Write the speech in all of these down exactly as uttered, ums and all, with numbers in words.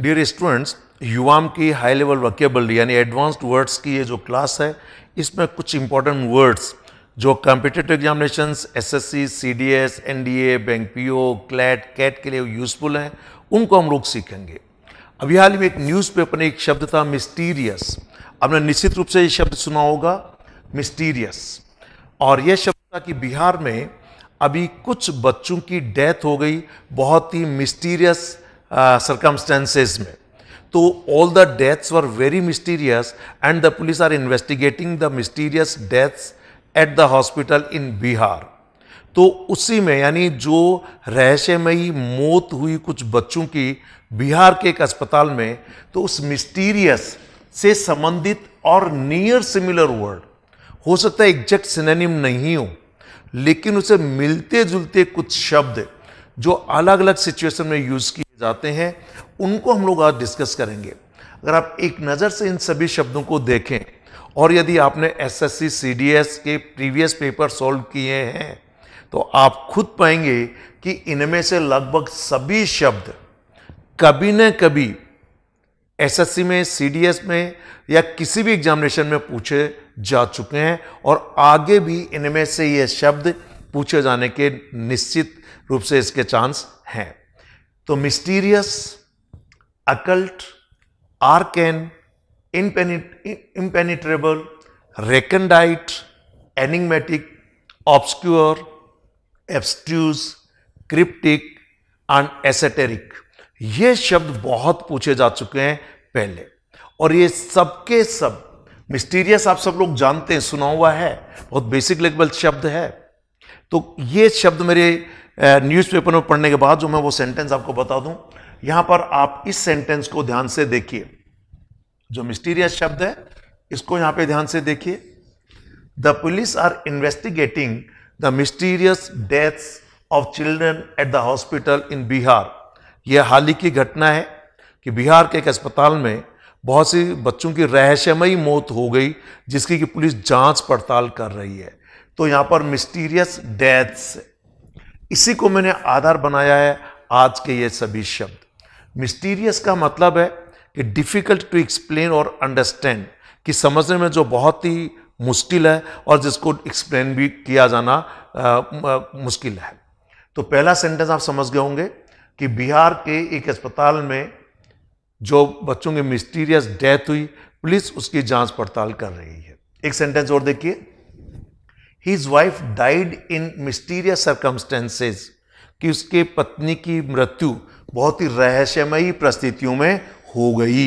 Dear students, युवाम की high level vocabulary यानी एडवांस्ड वर्ड्स की ये जो क्लास है, इसमें कुछ इंपॉर्टेंट वर्ड्स जो competitive examinations, SSC, CDS, NDA, bank PO, CLAT, CAT के लिए यूजफुल हैं, उनको हम लोग सीखेंगे। अभी हाल ही में एक न्यूज़पेपर में एक शब्द था मिस्टीरियस। आपने निश्चित रूप से ये शब्द सुना होगा, मिस्टीरियस। और यह शब्द था कि बिहार में अभी कुछ बच्चों की डेथ हो गई बहुत ही मिस्टीरियस सर्कमस्टेंसेस में। तो all the deaths were very mysterious and the police are investigating the mysterious deaths at the hospital in Bihar. तो उसी में यानी जो रहस्यमयी मौत हुई कुछ बच्चों की बिहार के एक अस्पताल में, तो उस मिस्टीरियस से संबंधित और नियर सिमिलर वर्ड, हो सकता है एग्जैक्ट सिनोनिम नहीं हो, लेकिन उसे मिलते जुलते कुछ शब्द जो अलग अलग सिचुएशन में यूज किए जाते हैं, उनको हम लोग आज डिस्कस करेंगे। अगर आप एक नज़र से इन सभी शब्दों को देखें और यदि आपने एसएससी, सीडीएस के प्रीवियस पेपर सॉल्व किए हैं, तो आप खुद पाएंगे कि इनमें से लगभग सभी शब्द कभी न कभी एसएससी में, सीडीएस में या किसी भी एग्जामिनेशन में पूछे जा चुके हैं और आगे भी इनमें से ये शब्द पूछे जाने के निश्चित रूप से इसके चांस हैं। तो mysterious, occult, arcane, impenetrable, recondite, enigmatic, obscure, abstruse, cryptic and esoteric, ये शब्द बहुत पूछे जा चुके हैं पहले। और ये सबके सब मिस्टीरियस आप सब लोग जानते हैं, सुना हुआ है, बहुत बेसिक लेवल शब्द है। तो ये शब्द मेरे न्यूज़पेपर में पढ़ने के बाद जो मैं वो सेंटेंस आपको बता दूं, यहां पर आप इस सेंटेंस को ध्यान से देखिए। जो मिस्टीरियस शब्द है इसको यहां पे ध्यान से देखिए। The police are investigating the mysterious deaths of children at the hospital in Bihar. यह हाल ही की घटना है कि बिहार के एक अस्पताल में बहुत सी बच्चों की रहस्यमयी मौत हो गई, जिसकी कि पुलिस जांच पड़ताल कर रही है। तो यहां पर मिस्टीरियस डेथ्स, इसी को मैंने आधार बनाया है आज के ये सभी शब्द। मिस्टीरियस का मतलब है कि डिफिकल्ट टू एक्सप्लेन और अंडरस्टैंड, कि समझने में जो बहुत ही मुश्किल है और जिसको एक्सप्लेन भी किया जाना आ, मुश्किल है। तो पहला सेंटेंस आप समझ गए होंगे कि बिहार के एक अस्पताल में जो बच्चों की मिस्टीरियस डेथ हुई, पुलिस उसकी जांच पड़ताल कर रही है। एक सेंटेंस और देखिए, his wife died in mysterious circumstances, कि उसके पत्नी की मृत्यु बहुत ही रहस्यमयी परिस्थितियों में हो गई।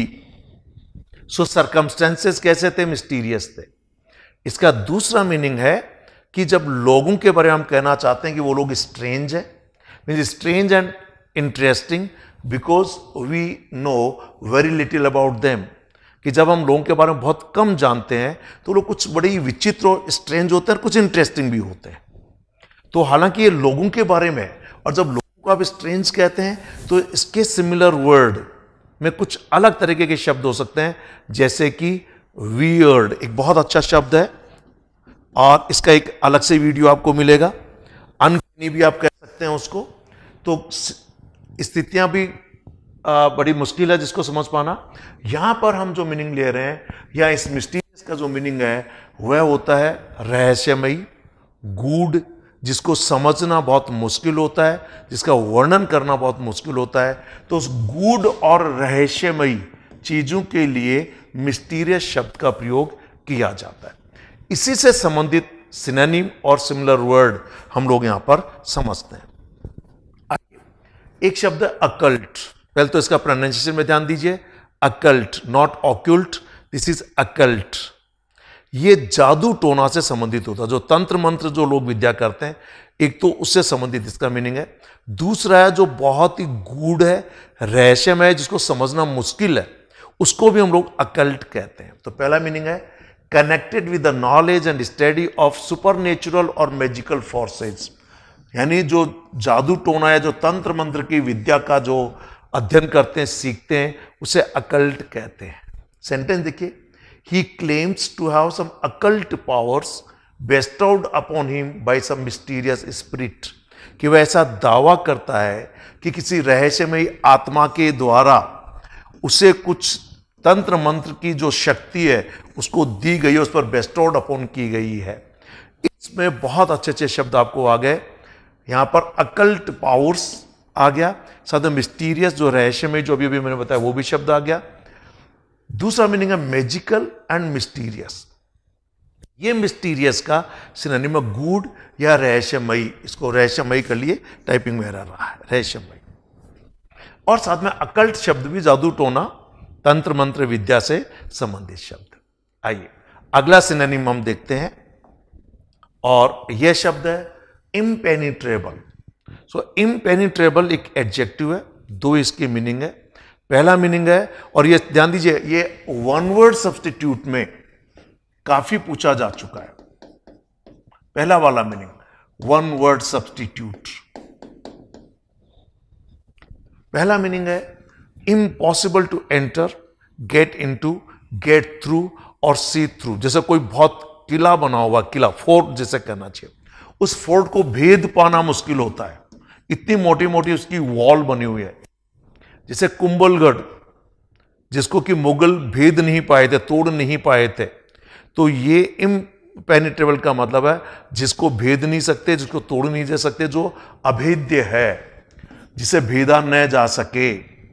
सो सर्कमस्टेंसेस कैसे थे? मिस्टीरियस थे। इसका दूसरा मीनिंग है कि जब लोगों के बारे में हम कहना चाहते हैं कि वो लोग स्ट्रेंज है, mean strange and interesting because we know very little about them, कि जब हम लोगों के बारे में बहुत कम जानते हैं तो लोग कुछ बड़े ही विचित्र और स्ट्रेंज होते हैं, कुछ इंटरेस्टिंग भी होते हैं। तो हालांकि ये लोगों के बारे में, और जब लोगों को आप स्ट्रेंज कहते हैं तो इसके सिमिलर वर्ड में कुछ अलग तरीके के शब्द हो सकते हैं, जैसे कि वियर्ड एक बहुत अच्छा शब्द है और इसका एक अलग से वीडियो आपको मिलेगा। अनकैनी भी आप कह सकते हैं उसको। तो स्थितियां भी आ, बड़ी मुश्किल है जिसको समझ पाना। यहां पर हम जो मीनिंग ले रहे हैं, या इस मिस्टीरियस का जो मीनिंग है, वह होता है रहस्यमयी, गूढ़, जिसको समझना बहुत मुश्किल होता है, जिसका वर्णन करना बहुत मुश्किल होता है। तो उस गूढ़ और रहस्यमयी चीजों के लिए मिस्टीरियस शब्द का प्रयोग किया जाता है। इसी से संबंधित सिनोनिम और सिमिलर वर्ड हम लोग यहां पर समझते हैं। एक शब्द अकल्ट, पहले तो इसका प्रोनाउंसिएशन में ध्यान दीजिए, occult, not occult, this is occult. ये जादू टोना से संबंधित होता है, जो तंत्र मंत्र जो लोग विद्या करते हैं, एक तो उससे संबंधित इसका मीनिंग है। दूसरा है जो बहुत ही गूढ़ है, रहस्यमय है, जिसको समझना मुश्किल है, उसको भी हम लोग अकल्ट कहते हैं। तो पहला मीनिंग है connected with the knowledge and study of supernatural और मैजिकल फोर्सेज, यानी जो जादू टोना है, जो तंत्र मंत्र की विद्या का जो अध्ययन करते हैं, सीखते हैं, उसे अकल्ट कहते हैं। सेंटेंस देखिए, he claims to have some occult powers bestowed upon him by some mysterious spirit, कि वह ऐसा दावा करता है कि किसी रहस्यमयी आत्मा के द्वारा उसे कुछ तंत्र मंत्र की जो शक्ति है उसको दी गई है, उस पर बेस्टोर्ड अपॉन की गई है। इसमें बहुत अच्छे अच्छे शब्द आपको आ गए। यहां पर अकल्ट पावर्स आ गया, साथ में मिस्टीरियस जो रहस्यमय जो अभी अभी मैंने बताया वो भी शब्द आ गया। दूसरा मीनिंग है मैजिकल एंड मिस्टीरियस। ये मिस्टीरियस का सिनोनिम है गूढ़ या रहस्यमयी। इसको रहस्यमयी कर लिए, टाइपिंग में रहा है रहस्यमयी। और साथ में अकल्ट शब्द भी जादू टोना तंत्र मंत्र विद्या से संबंधित शब्द। आइए अगला सिनोनिम हम देखते हैं, और यह शब्द है इम्पेनिट्रेबल। सो इम्पेनिट्रेबल एक एडजेक्टिव है, दो इसकी मीनिंग है। पहला मीनिंग है, और ये ध्यान दीजिए, ये वन वर्ड सब्स्टिट्यूट में काफी पूछा जा चुका है। पहला वाला मीनिंग वन वर्ड सब्स्टिट्यूट। पहला मीनिंग है impossible to enter, get into, get through और सी थ्रू। जैसे कोई बहुत किला बना हुआ, किला फोर्ट जैसे कहना चाहिए, उस फोर्ट को भेद पाना मुश्किल होता है, इतनी मोटी मोटी उसकी वॉल बनी हुई है। जैसे कुंभलगढ़, जिसको कि मुगल भेद नहीं पाए थे, तोड़ नहीं पाए थे, तो ये इम्पेनिट्रेबल का मतलब है जिसको भेद नहीं सकते, जिसको तोड़ नहीं दे सकते, जो अभेद्य है, जिसे भेदा न जा सके।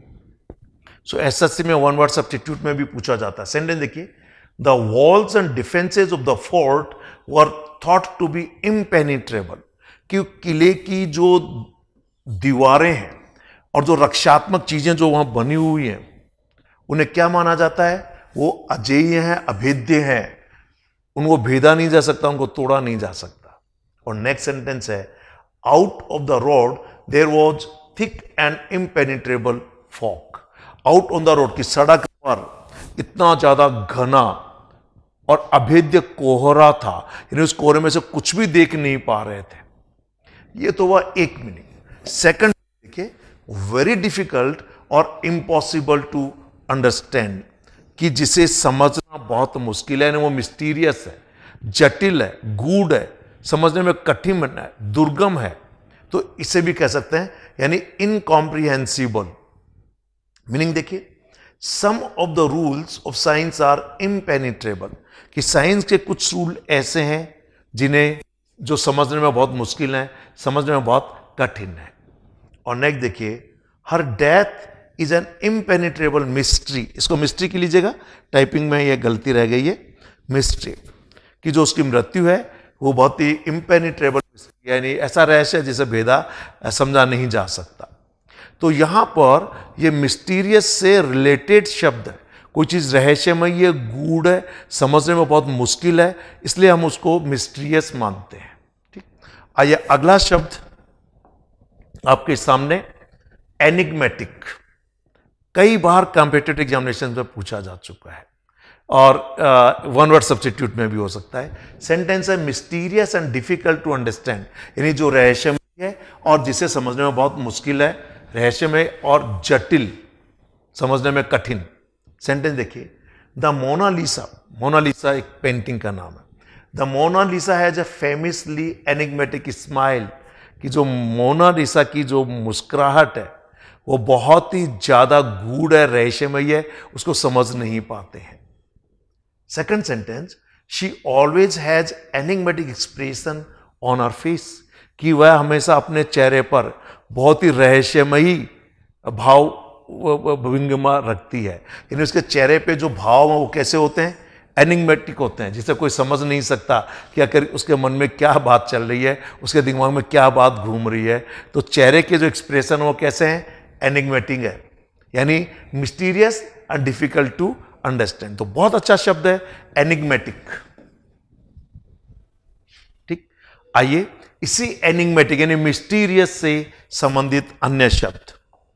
सो एसएससी में वन वर्ड सब्स्टिट्यूट में भी पूछा जाता है। सेंटेंस देखिए, the walls and defences of the fort were thought to be impenetrable. कि किले की जो दीवारें हैं और जो रक्षात्मक चीजें जो वहां बनी हुई हैं, उन्हें क्या माना जाता है? वो अजेय हैं, अभेद्य हैं, उनको भेदा नहीं जा सकता, उनको तोड़ा नहीं जा सकता। और नेक्स्ट सेंटेंस है, out of the road there was thick and impenetrable fog. Out on the road की सड़क पर इतना ज्यादा घना और अभेद्य कोहरा था, यानी उस कोहरे में से कुछ भी देख नहीं पा रहे थे। ये तो वह एक मीनिंग। सेकंड देखिए, वेरी डिफिकल्ट और इम्पॉसिबल टू अंडरस्टैंड, कि जिसे समझना बहुत मुश्किल है, वो मिस्टीरियस है, जटिल है, गूढ़ है, समझने में कठिन है, दुर्गम है, तो इसे भी कह सकते हैं, यानी इनकॉम्प्रिहेंसिबल। मीनिंग देखिए, some of the rules of science are impenetrable, कि साइंस के कुछ रूल ऐसे हैं जिन्हें जो समझने में बहुत मुश्किल है, समझने में बहुत कठिन है। और नेक्स्ट देखिए, her death is an impenetrable mystery. इसको मिस्ट्री की लीजिएगा, टाइपिंग में यह गलती रह गई है, मिस्ट्री, कि जो उसकी मृत्यु है वो बहुत ही इम्पेनिट्रेबल मिस्ट्री, यानी ऐसा रहस्य जिसे भेदा समझा नहीं जा सकता। तो यहां पर यह मिस्टीरियस से रिलेटेड शब्द है, कोई चीज रहस्यमय है, गूढ़ है, समझने में बहुत मुश्किल है, इसलिए हम उसको मिस्टीरियस मानते हैं। ठीक, आइए अगला शब्द आपके सामने, एनिग्मेटिक। कई बार कॉम्पिटिटिव एग्जामिनेशन में पूछा जा चुका है, और वन वर्ड सब्स्टिट्यूट में भी हो सकता है। सेंटेंस है, mysterious and difficult to understand, यानी जो रहस्यमय है और जिसे समझने में बहुत मुश्किल है, रहस्यमय और जटिल, समझने में कठिन। सेंटेंस देखिए, द मोनालिसा, मोनालिसा एक पेंटिंग का नाम है, the Mona Lisa has a famously enigmatic smile, कि जो मोनालिसा की जो मुस्कुराहट है वो बहुत ही ज्यादा गूढ़ है, रहस्यमय है, उसको समझ नहीं पाते हैं। Second sentence, she always has enigmatic expression on her face, कि वह हमेशा अपने चेहरे पर बहुत ही रहस्यमयी भाव भंगिमा रखती है, यानी उसके चेहरे पे जो भाव हैं वो कैसे होते हैं? एनिग्मेटिक होते हैं, जिसे कोई समझ नहीं सकता कि आखिर उसके मन में क्या बात चल रही है, उसके दिमाग में क्या बात घूम रही है। तो चेहरे के जो एक्सप्रेशन वो कैसे हैं? एनिग्मेटिक है, यानी mysterious and difficult to understand. तो बहुत अच्छा शब्द है एनिग्मेटिक। ठीक, आइए इसी एनिग्मेटिक यानी मिस्टीरियस से संबंधित अन्य शब्द,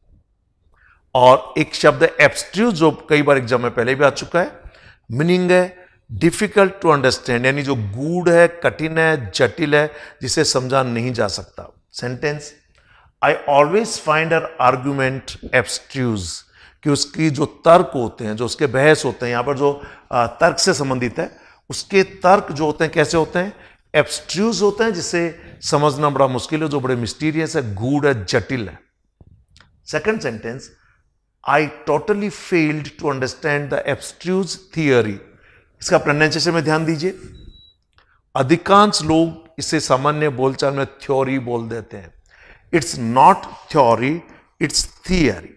और एक शब्द है एब्स्ट्रूज, जो कई बार एग्जाम में पहले भी आ चुका है। मीनिंग है डिफिकल्ट टू अंडरस्टैंड, यानी जो गूढ़ है, कठिन है, जटिल है, जिसे समझा नहीं जा सकता। Sentence, I always find her argument abstruse, कि उसकी जो तर्क होते हैं, जो उसके बहस होते हैं, यहां पर जो तर्क से संबंधित है, उसके तर्क जो होते हैं कैसे होते हैं? एब्स्ट्रूज होते हैं, जिसे समझना बड़ा मुश्किल है, जो बड़े मिस्टीरियस है, गूढ़ है, जटिल है। Second sentence, I totally failed to understand the abstruse theory. इसका प्रोनाउंसिएशन में ध्यान दीजिए। अधिकांश लोग इसे सामान्य बोलचाल में थ्योरी बोल देते हैं। It's not theory, it's theory.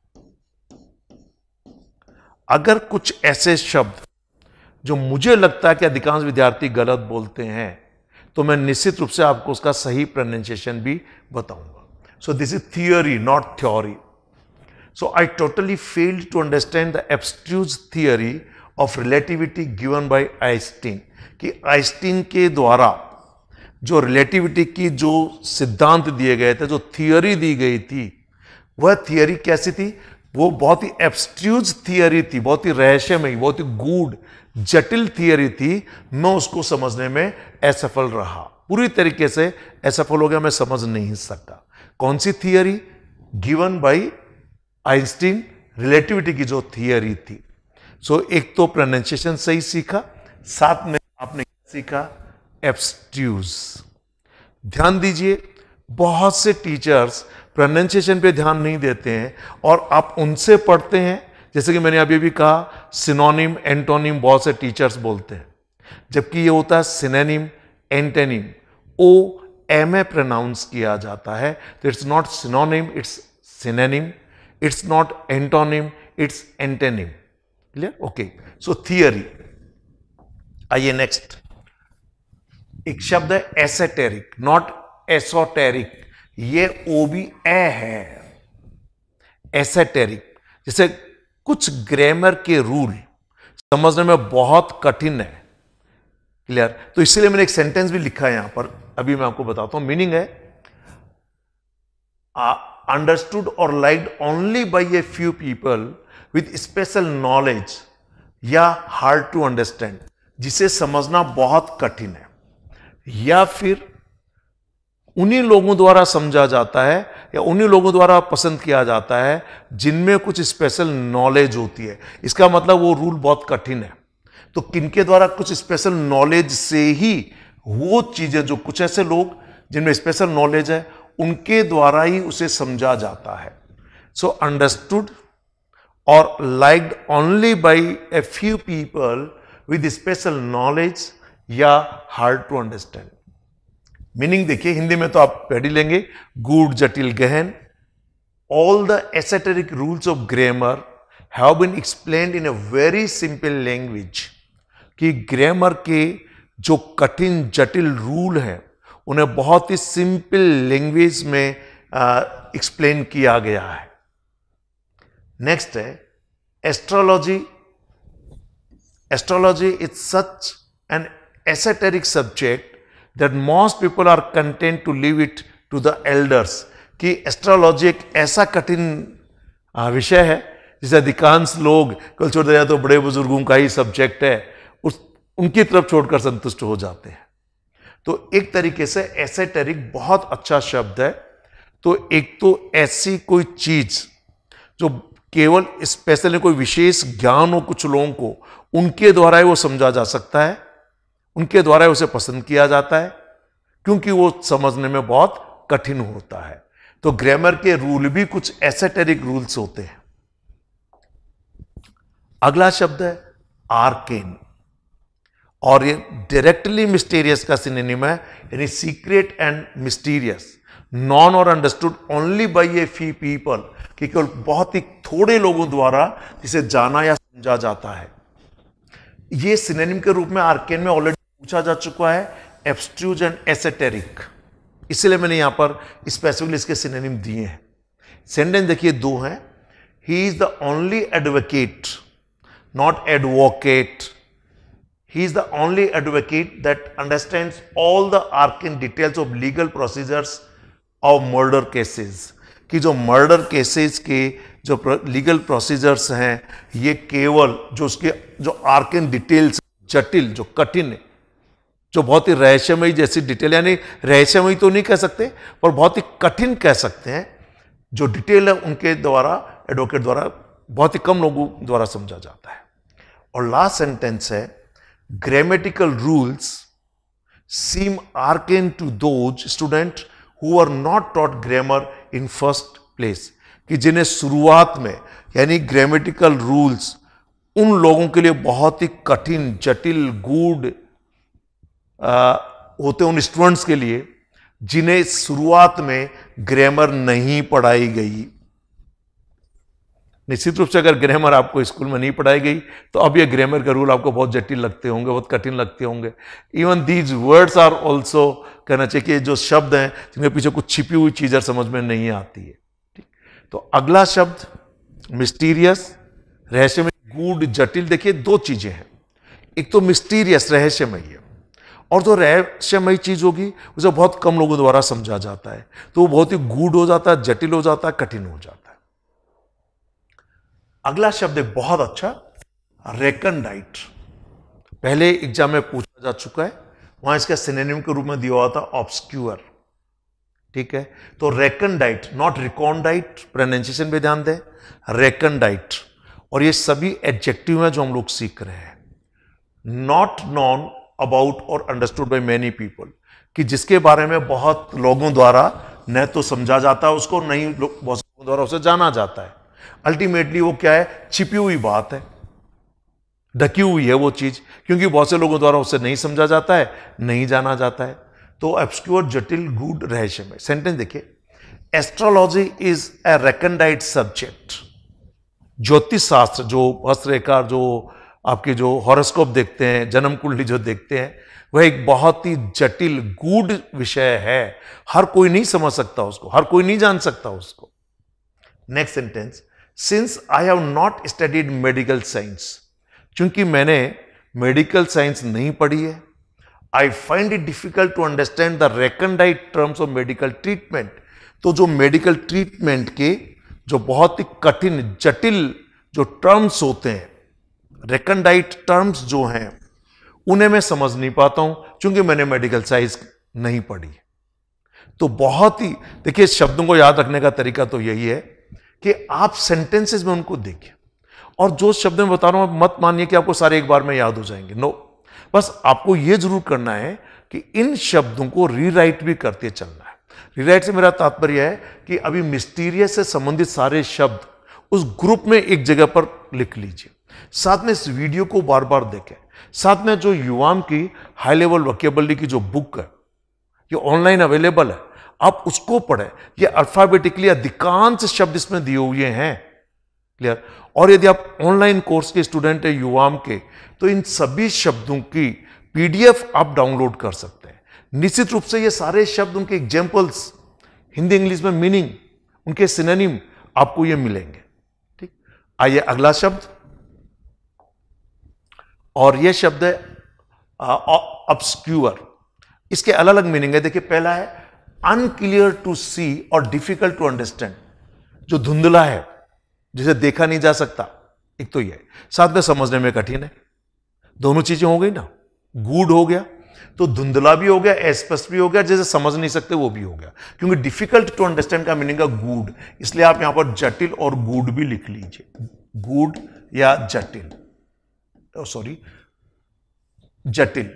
अगर कुछ ऐसे शब्द जो मुझे लगता है कि अधिकांश विद्यार्थी गलत बोलते हैं, तो मैं निश्चित रूप से आपको उसका सही प्रोनाउंसिएशन भी बताऊंगा। So this is theory, not theory. So I totally failed to understand the abstruse theory of relativity given by Einstein, कि आइंस्टीन के द्वारा जो रिलेटिविटी की जो सिद्धांत दिए गए थे, जो थियरी दी गई थी, वह थियरी कैसी थी? वो बहुत ही एब्स्ट्रूज थियरी थी, बहुत ही रहस्यमयी, बहुत ही गूढ़, जटिल थियरी थी। मैं उसको समझने में असफल रहा, पूरी तरीके से असफल हो गया, मैं समझ नहीं सका। कौन सी theory? Given by Einstein, relativity की जो थियरी थी। सो so, एक तो प्रोनाउंसिएशन सही सीखा, साथ में आपने क्या सीखा? एब्स्ट्रूज। ध्यान दीजिए, बहुत से टीचर्स प्रोनाउंसिएशन पे ध्यान नहीं देते हैं और आप उनसे पढ़ते हैं, जैसे कि मैंने अभी भी कहा सिनोनिम, एंटोनिम बहुत से टीचर्स बोलते हैं, जबकि ये होता है synonym, antonym. O M A pronounce किया जाता है, तो it's not synonym, it's synonym, it's not antonym, it's antonym. Clear? Okay. So theory. आइए नेक्स्ट, एक शब्द है एसेटेरिक, नॉट एसोटेरिक। ये ओ भी ए है, एसेटेरिक। जैसे कुछ ग्रामर के रूल समझने में बहुत कठिन है। क्लियर? तो इसलिए मैंने एक सेंटेंस भी लिखा है यहां पर, अभी मैं आपको बताता हूं। मीनिंग है अंडरस्टूड और liked only by a few people with special knowledge या हार्ड टू अंडरस्टैंड, जिसे समझना बहुत कठिन है, या फिर उन्हीं लोगों द्वारा समझा जाता है या उन्हीं लोगों द्वारा पसंद किया जाता है जिनमें कुछ स्पेशल नॉलेज होती है। इसका मतलब वो रूल बहुत कठिन है, तो किनके द्वारा? कुछ स्पेशल नॉलेज से ही वो चीजें, जो कुछ ऐसे लोग जिनमें स्पेशल नॉलेज है, उनके द्वारा ही उसे समझा जाता है। सो अंडरस्टूड और liked only by a few people with special knowledge या हार्ड टू अंडरस्टैंड। मीनिंग देखिए, हिंदी में तो आप पढ़ ही लेंगे, गूढ़, जटिल, गहन। All the esoteric rules of grammar have been explained in a very simple language, कि ग्रामर के जो कठिन जटिल रूल हैं उन्हें बहुत ही सिंपल लैंग्वेज में एक्सप्लेन किया गया है। नेक्स्ट है astrology. Astrology is such an esoteric subject that most people are content to leave it to the elders, कि एस्ट्रोलॉजी एक ऐसा कठिन विषय है जिसे अधिकांश लोग कल छोड़ दिया तो बड़े बुजुर्गों का ही सब्जेक्ट है, उस उनकी तरफ छोड़कर संतुष्ट हो जाते हैं। तो एक तरीके से एसेटेरिक बहुत अच्छा शब्द है। तो एक तो ऐसी कोई चीज जो केवल स्पेशली कोई विशेष ज्ञान हो कुछ लोगों को, उनके द्वारा ही वो समझा जा सकता है, उनके द्वारा उसे पसंद किया जाता है, क्योंकि वो समझने में बहुत कठिन होता है। तो ग्रामर के रूल भी कुछ एसेटेरिक रूल्स होते हैं। अगला शब्द है आर्केन, और ये डायरेक्टली मिस्टीरियस का सिनोनिम है, यानी सीक्रेट एंड मिस्टीरियस, नॉन और understood only by a few people, कि केवल बहुत ही थोड़े लोगों द्वारा जिसे जाना या समझा जाता है। ये सिनोनिम के रूप में आर्केन में ऑलरेडी पूछा जा चुका है, एब्स्ट्रूज एंड एसेटेरिक, इसलिए मैंने यहां पर स्पेसिफिकली इसके सिनोनिम दिए हैं। सेंटेंस देखिए, दो हैं। He is the only advocate, not advocate, he is the only advocate that understands all the arcane details of legal procedures of murder cases, कि जो मर्डर केसेस के जो लीगल प्रोसीजर्स हैं, ये केवल जो उसके जो आर्केन डिटेल्स, जटिल, जो कठिन है, जो बहुत ही रहस्यमयी जैसी डिटेल, यानी रहस्यमयी तो नहीं कह सकते पर बहुत ही कठिन कह सकते हैं, जो डिटेल है उनके द्वारा, एडवोकेट द्वारा, बहुत ही कम लोगों द्वारा समझा जाता है। और लास्ट सेंटेंस है grammatical rules seem arcane to those student who are not taught grammar in first place, कि जिन्हें शुरुआत में यानी ग्रामेटिकल रूल्स उन लोगों के लिए बहुत ही कठिन, जटिल, गूढ़ होते, उन स्टूडेंट्स के लिए जिन्हें शुरुआत में ग्रामर नहीं पढ़ाई गई। निश्चित रूप से अगर ग्रामर आपको स्कूल में नहीं पढ़ाई गई तो अब ये ग्रामर का रूल आपको बहुत जटिल लगते होंगे, बहुत कठिन लगते होंगे। Even these words are also, कहना चाहिए कि जो शब्द हैं जिनके पीछे कुछ छिपी हुई चीजें समझ में नहीं आती है। ठीक, तो अगला शब्द मिस्टीरियस, रहस्यमय, गूढ़, जटिल। देखिए दो चीजें हैं, एक तो मिस्टीरियस रहस्यमय है, और जो रहस्यमय चीज होगी उसे बहुत कम लोगों द्वारा समझा जाता है, तो वो बहुत ही गूढ़ हो जाता है, जटिल हो जाता है, कठिन हो जाता है। अगला शब्द है बहुत अच्छा, रेकनडाइट। पहले एग्जाम में पूछा जा चुका है, वहां इसका सिनोनिम के रूप में दिया हुआ था ऑब्सक्यूर। ठीक है, तो रेकनडाइट, नॉट रिकॉन्डाइट, प्रोनाउंसिएशन पे ध्यान दें, रेकनडाइट। और ये सभी एडजेक्टिव हैं जो हम लोग सीख रहे हैं। नॉट नॉन अबाउट और अंडरस्टूड बाय मेनी पीपल, कि जिसके बारे में बहुत लोगों द्वारा न तो समझा जाता है उसको, नहीं बहुत लोगों द्वारा उसे जाना जाता है। अल्टीमेटली वो क्या है, छिपी हुई बात है, ढकी हुई है वो चीज, क्योंकि बहुत से लोगों द्वारा उसे नहीं समझा जाता है, नहीं जाना जाता है। तो ऑब्सक्यूर, जटिल, गूढ़, रहस्यमय। सेंटेंस देखिए, astrology is a recondite subject. ज्योतिष शास्त्र, जो हस्तरेखा, जो आपके जो हॉरोस्कोप देखते हैं, जन्म कुंडली जो देखते हैं, वह एक बहुत ही जटिल, गूढ़ विषय है। हर कोई नहीं समझ सकता उसको, हर कोई नहीं जान सकता उसको। Next sentence, since I have not studied medical science, क्योंकि मैंने मेडिकल साइंस नहीं पढ़ी है, I find it difficult to understand the recondite terms of medical treatment. तो जो मेडिकल ट्रीटमेंट के जो बहुत ही कठिन, जटिल जो टर्म्स होते हैं, रेकनडाइट टर्म्स जो हैं, उन्हें मैं समझ नहीं पाता हूं, क्योंकि मैंने मेडिकल साइंस नहीं पढ़ी। तो बहुत ही, देखिए शब्दों को याद रखने का तरीका तो यही है कि आप सेंटेंसेस में उनको देखिए, और जो शब्द मैं बता रहा हूं मत मानिए कि आपको सारे एक बार में याद हो जाएंगे। नो, बस आपको यह जरूर करना है कि इन शब्दों को रीराइट भी करते चलना है। रीराइट से मेरा तात्पर्य है कि अभी मिस्टीरियस से संबंधित सारे शब्द उस ग्रुप में एक जगह पर लिख लीजिए, साथ में इस वीडियो को बार बार देखें, साथ में जो युवाम की हाई लेवल वोकैबुलरी की जो बुक है ये ऑनलाइन अवेलेबल है, आप उसको पढ़ें। ये अल्फाबेटिकली अधिकांश शब्द इसमें दिए हुए हैं, क्लियर। और यदि आप ऑनलाइन कोर्स के स्टूडेंट हैं युवाम के, तो इन सभी शब्दों की पीडीएफ आप डाउनलोड कर सकते हैं। निश्चित रूप से ये सारे शब्द, उनके एग्जाम्पल्स, हिंदी इंग्लिश में मीनिंग, उनके सिनोनिम आपको ये मिलेंगे। ठीक, आइए अगला शब्द, और यह शब्द है ऑब्सक्यूर। इसके अलग अलग मीनिंग है। देखिए, पहला है अनक्लियर टू सी और डिफिकल्ट टू अंडरस्टैंड, जो धुंधला है, जिसे देखा नहीं जा सकता, एक तो यह, साथ में समझने में कठिन है। दोनों चीजें हो गई ना, गूढ़ हो गया तो धुंधला भी हो गया, अस्पष्ट भी हो गया, जैसे समझ नहीं सकते वो भी हो गया, क्योंकि डिफिकल्ट टू अंडरस्टैंड का मीनिंग है गूढ़। इसलिए आप यहां पर जटिल और गूढ़ भी लिख लीजिए, गूढ़ या जटिल, सॉरी जटिल।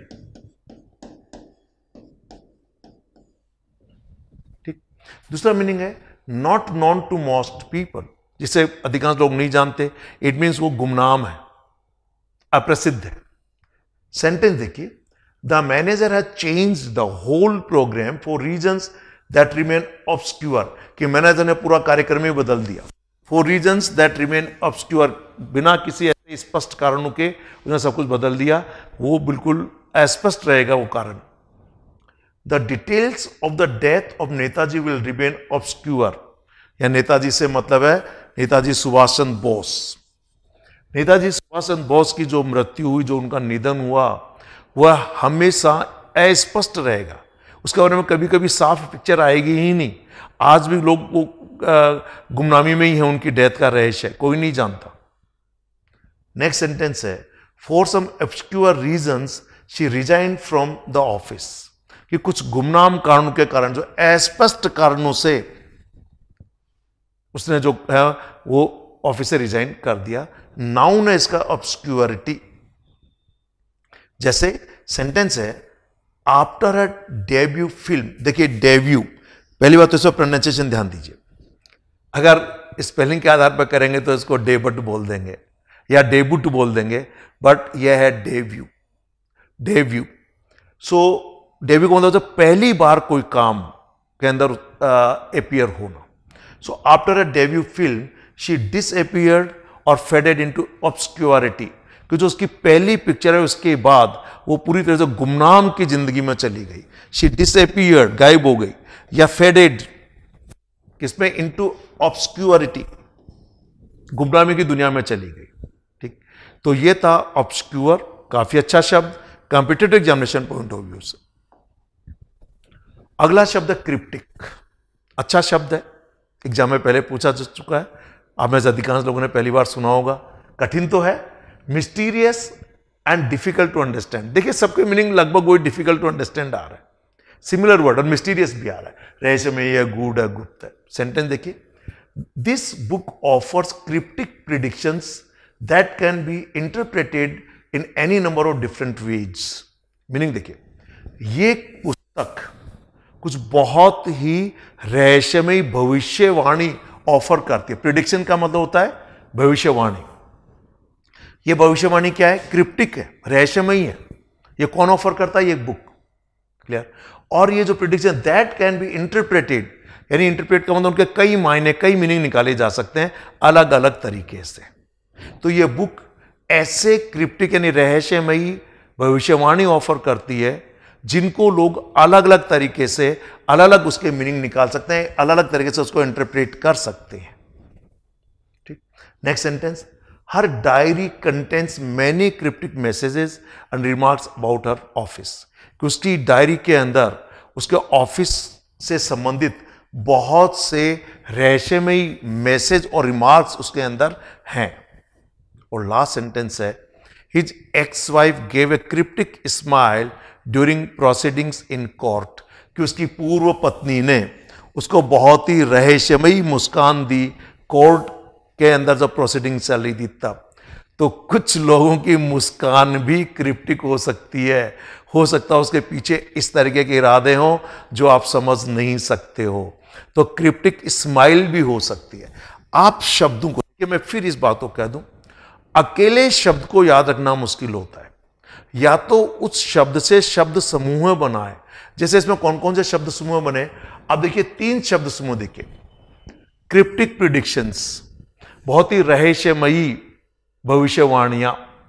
ठीक, दूसरा मीनिंग है not known to most people, जिसे अधिकांश लोग नहीं जानते। इट मीन्स वो गुमनाम है, अप्रसिद्ध है। सेंटेंस देखिए, the manager has change the whole programme for reasons that remain obscure, कि मैनेजर ने पूरा कार्यक्रम ही बदल दिया। For reasons that remain obscure, बिना किसी ऐसे स्पष्ट कारणों के उसने सब कुछ बदल दिया, वो बिल्कुल अस्पष्ट रहेगा वो कारण। The details of the death of Netaji will remain obscure, या नेताजी से मतलब है नेताजी सुभाष चंद्र बोस। नेताजी सुभाष चंद्र बोस की जो मृत्यु हुई, जो उनका निधन हुआ, वह हमेशा अस्पष्ट रहेगा, उसके बारे में कभी कभी साफ पिक्चर आएगी ही नहीं। आज भी लोग वो गुमनामी में ही है, उनकी डेथ का रहस्य कोई नहीं जानता। नेक्स्ट सेंटेंस है, for some obscure reasons she resigned from the office, कि कुछ गुमनाम कारणों के कारण, जो अस्पष्ट कारणों से उसने जो है वो ऑफिस से रिजाइन कर दिया। नाउन है इसका ऑब्सक्यूरिटी। जैसे सेंटेंस है, आफ्टर अ डेब्यू फिल्म। देखिए डेब्यू, पहली बात तो इसमें प्रोनाउंसिएशन ध्यान दीजिए। अगर स्पेलिंग के आधार पर करेंगे तो इसको डेबट बोल देंगे या डेबुट बोल देंगे, बट यह है डेब्यू। डेब्यू सो डेब्यू को मतलब पहली बार कोई काम के अंदर अपियर uh, होना। So after a debut film she disappeared और फेडेड इनटू ऑब्सक्योरिटी, कि जो उसकी पहली पिक्चर है उसके बाद वो पूरी तरह से गुमनाम की जिंदगी में चली गई। शी डिसअपियर्ड, गायब हो गई, या फेडेड किसमें, इनटू ऑब्सक्योरिटी, गुमनामी की दुनिया में चली गई। ठीक, तो ये था ऑब्सक्योर, काफी अच्छा शब्द competitive examination point of view से। अगला शब्द है क्रिप्टिक। अच्छा शब्द है, एग्जाम में पहले पूछा जा चुका है, आप में से अधिकांश लोगों ने पहली बार सुना होगा। कठिन तो है, mysterious and difficult to understand. देखिए सबके मीनिंग लगभग वही डिफिकल्ट टू अंडरस्टैंड आ रहा है, सिमिलर वर्ड, और मिस्टीरियस भी आ रहा है, रहस्यमयी है, गूढ़ है, गुप्त है। सेंटेंस देखिए, this book offers cryptic predictions that can be interpreted in any number of different ways. Meaning देखिए, ये पुस्तक कुछ बहुत ही रहस्यमयी भविष्यवाणी ऑफर करती है। प्रिडिक्शन का मतलब होता है भविष्यवाणी। ये भविष्यवाणी क्या है, क्रिप्टिक है, रहस्यमयी है। ये कौन ऑफर करता है, ये बुक। क्लियर। और ये जो prediction that can be interpreted, यानी इंटरप्रेट का मतलब उनके कई मायने, कई मीनिंग निकाले जा सकते हैं अलग अलग तरीके से। तो ये बुक ऐसे क्रिप्टिक यानी रहस्यमयी भविष्यवाणी ऑफर करती है जिनको लोग अलग अलग तरीके से अलग अलग उसके मीनिंग निकाल सकते हैं, अलग अलग तरीके से उसको इंटरप्रेट कर सकते हैं। ठीक, next sentence, her diary contains many cryptic messages and remarks about her office. कि उसकी डायरी के अंदर उसके ऑफिस से संबंधित बहुत से रहस्यमयी मैसेज और रिमार्क्स उसके अंदर हैं। और लास्ट सेंटेंस है, his ex wife gave a cryptic smile during proceedings in court. कि उसकी पूर्व पत्नी ने उसको बहुत ही रहस्यमयी मुस्कान दी कोर्ट के अंदर जब प्रोसीडिंग चल रही थी तब। तो कुछ लोगों की मुस्कान भी क्रिप्टिक हो सकती है, हो सकता है उसके पीछे इस तरीके के इरादे हों जो आप समझ नहीं सकते हो। तो क्रिप्टिक स्माइल भी हो सकती है। आप शब्दों को, कि मैं फिर इस बात को कह दूं, अकेले शब्द को याद रखना मुश्किल होता है, या तो उस शब्द से शब्द समूह बनाए। जैसे इसमें कौन कौन से शब्द समूह बने, अब देखिए तीन शब्द समूह देखिए, क्रिप्टिक प्रिडिक्शंस, बहुत ही रहस्यमयी भविष्यवाणियां,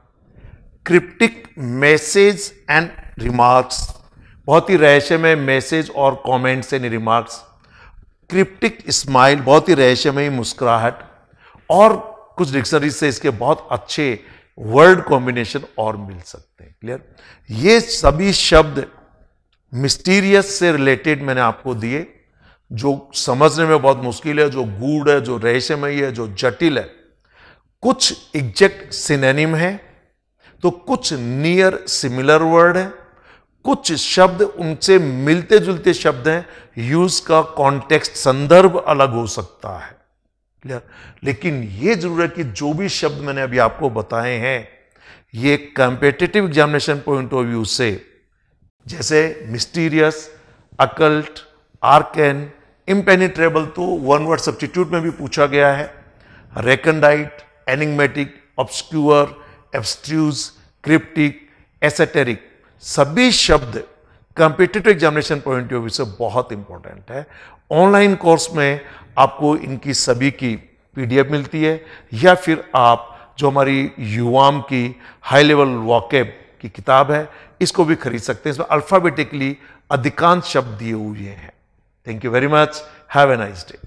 क्रिप्टिक मैसेज एंड रिमार्क्स, बहुत ही रहस्यमय मैसेज और comments and remarks, cryptic smile, बहुत ही रहस्यमयी मुस्कुराहट, और कुछ डिक्शनरी से इसके बहुत अच्छे वर्ड कॉम्बिनेशन और मिल सकते हैं। क्लियर। ये सभी शब्द मिस्टीरियस से रिलेटेड मैंने आपको दिए, जो समझने में बहुत मुश्किल है, जो गूढ़ है, जो रहस्यमयी है, जो जटिल है। कुछ एग्जैक्ट सिनोनिम है, तो कुछ नियर सिमिलर वर्ड है, कुछ शब्द उनसे मिलते जुलते शब्द हैं, यूज का कॉन्टेक्स्ट, संदर्भ अलग हो सकता है। क्लियर। लेकिन यह जरूर है कि जो भी शब्द मैंने अभी आपको बताए हैं, ये competitive examination point of view से, जैसे मिस्टीरियस, अकल्ट, आर्कैन, इम्पेनिट्रेबल तो वन वर्ड सब्स्टिट्यूट में भी पूछा गया है, recondite, enigmatic, obscure, abstruse, cryptic, esoteric, सभी शब्द competitive examination point of view से बहुत इंपॉर्टेंट है। ऑनलाइन कोर्स में आपको इनकी सभी की पीडीएफ मिलती है, या फिर आप जो हमारी युवाम की हाई लेवल वॉकेब की किताब है, इसको भी खरीद सकते हैं। इसमें अल्फाबेटिकली अधिकांश शब्द दिए हुए हैं। Thank you very much, have a nice day.